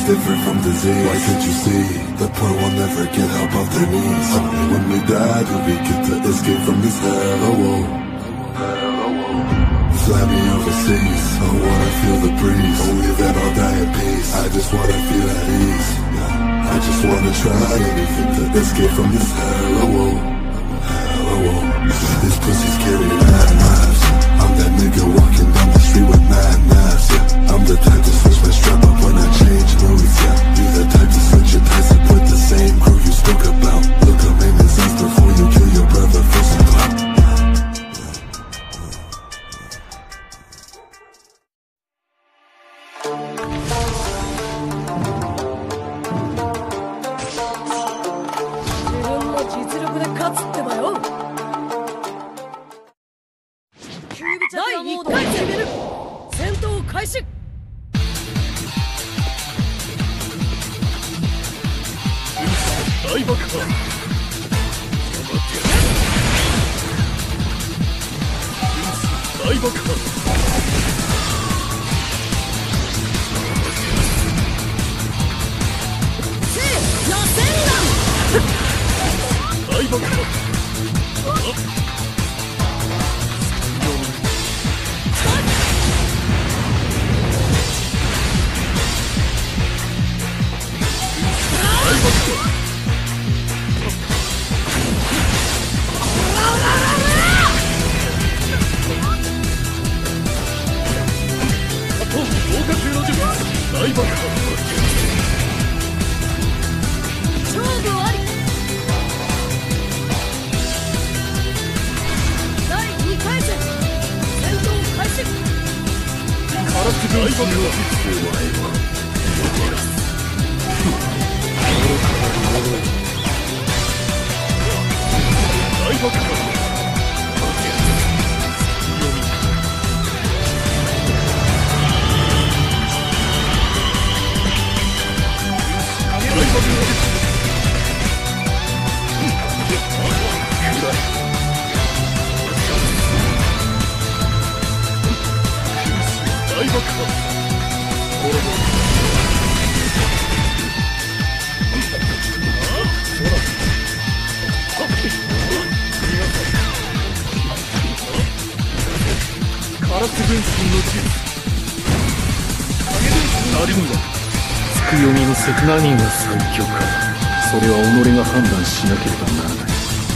different from disease. Why can't you see? The poor will never get help off their knees. Only when we die do we get to escape from this hell. Oh, whoa. Fly me overseas, I wanna feel the breeze. Only then I'll die in peace. I just wanna feel at ease. I just wanna try anything to escape from this hell. Oh, whoa. Hell, oh, whoa. These pussies carry 9 lives. I'm that nigga walking down the street with 9 knives, yeah. I'm the type to switch my strap up when I change moves, yeah. You the type to switch your ties up with the same crew you spoke about. Look, I'm in his before you kill your brother for some clout. 何が最強か、それは己が判断しなければならない。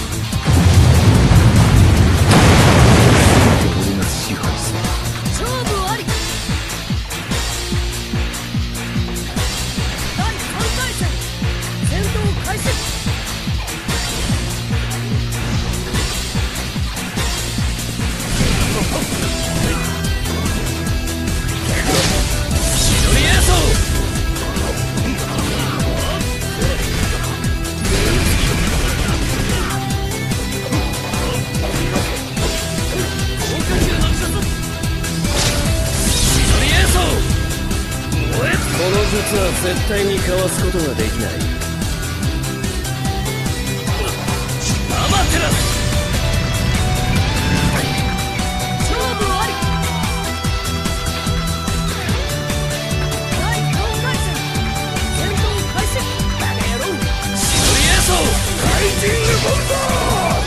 俺が支配する。勝負あり。第3回戦戦闘開始。シドリエーソー。この術は絶対にかわすことができない。アマテラス。勝負あり。第4回戦戦闘開始。バカ野郎。シドリエーソー。ライジングボンバー。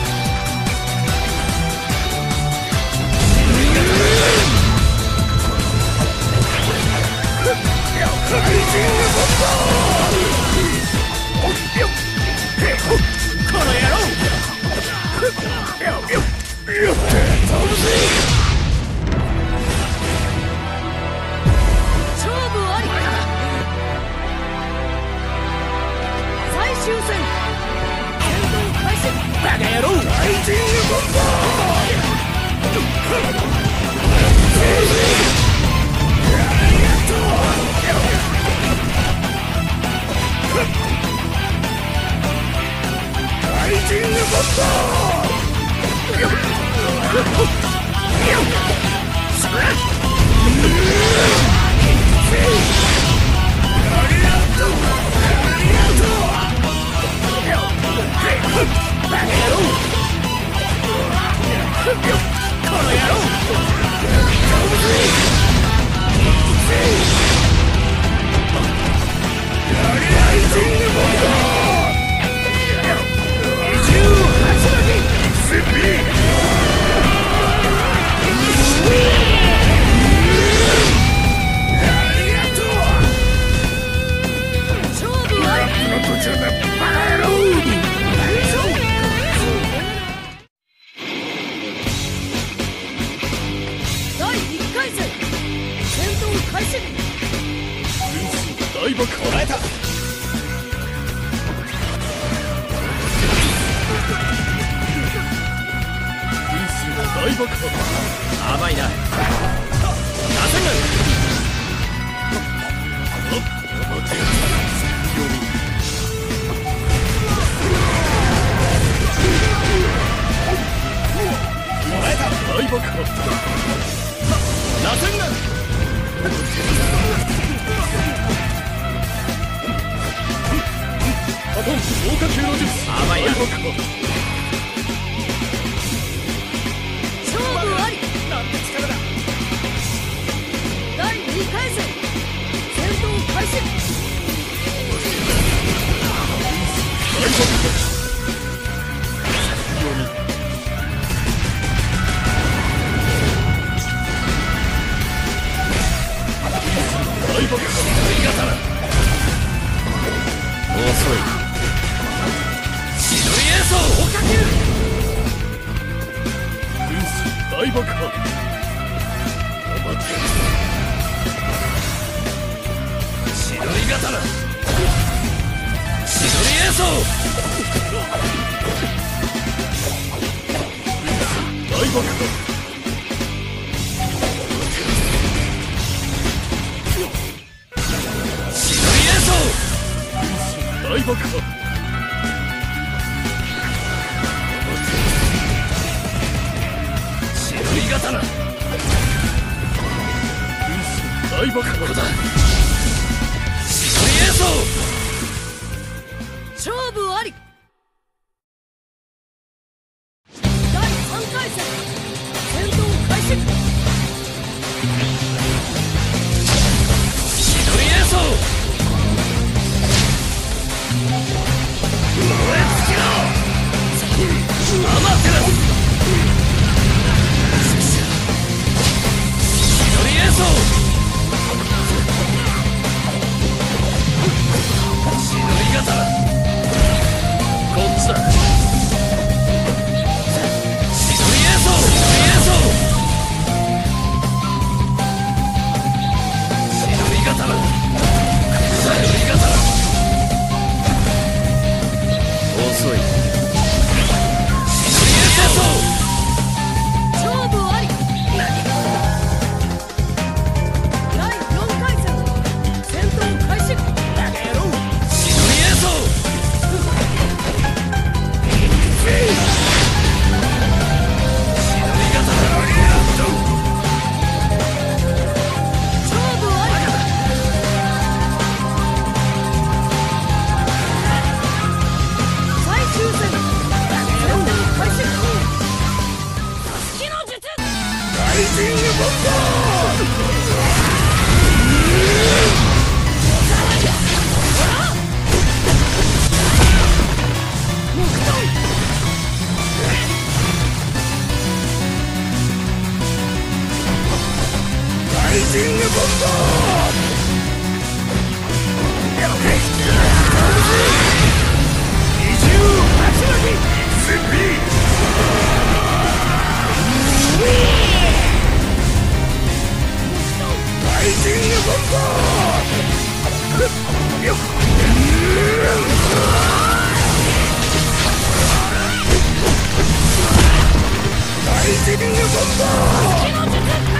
ライジングボンバー。この野郎。勝負あり。最終戦戦闘開始。バカ野郎。ライジングボンバー。ライジングボンバー。こ大爆破。捉えた。大爆破。甘いな。出せない。捉えた。大爆破。螺旋丸。アトン消火球の術。甘いな。 勝負あり。 なんて力だ。 第2回戦戦闘開始。 大爆破。大爆破。遅い。シドリエーソー捕獲。大爆破。シドリ刀。シドリエーソー。大爆破。大爆破。白い刀。大爆破だ。白いエーソ勝負あり。第3回戦戦闘開始。 白いエーソー。燃え尽きろ。アマテラス。シドリエーソー。シドリ刀。こっちだ。シドリエーソー。シドリエーソー。シドリ刀。シドリ刀。遅い。 勝負あり。第4回戦戦闘開始。 バカ野郎。シドリエーソー。シドリ刀。 勝負あり。最終戦戦闘開始。月の術。 ライジングボンバー。ライジングボンバー。二重鉢巻き。スピード。ライジングボンバー。よっ。ライジングボンバー。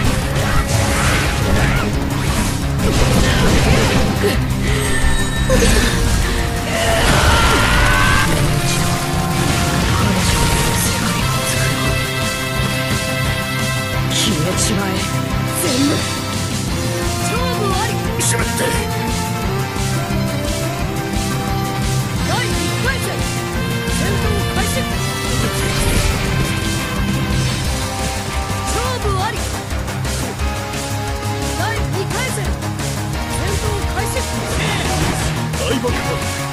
消えちまえ全部。勝負あり。 しまって。 第1回戦戦闘開始。勝負あり。第2回戦戦闘開始。 大爆破。